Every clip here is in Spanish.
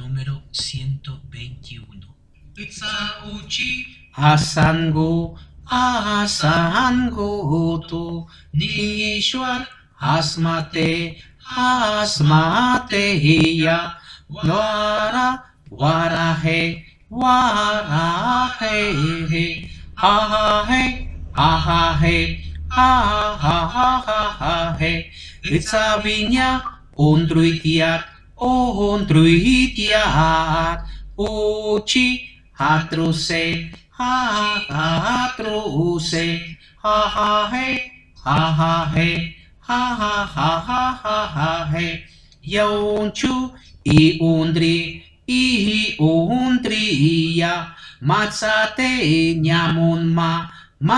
número 121. Asangu tu Nishwar Hasmate hiya Vara Varahe Varahe ha he ha he Itsabinya Undruitiat Uchi Hatruse Hatruse ha he ha he Yaunchu I undria Matsate nyamunma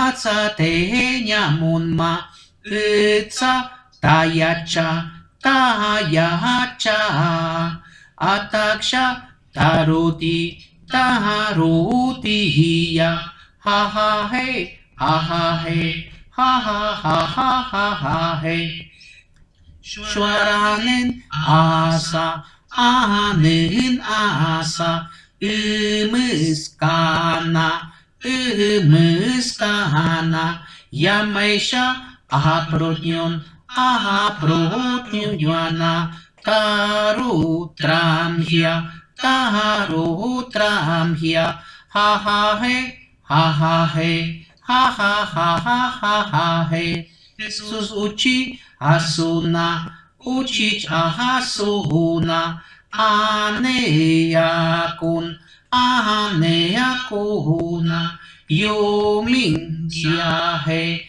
Itza tayacha Ataksha taruti hiya ha he ha he Shwaranen asa Imiskana Yamaisha Ahaprotyon Yana Tarutramhya ha he Jesus uchi asuna Uchich ahasuna Aneyakuna Yoming jahe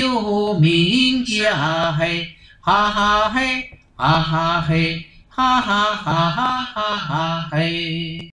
ha he ha he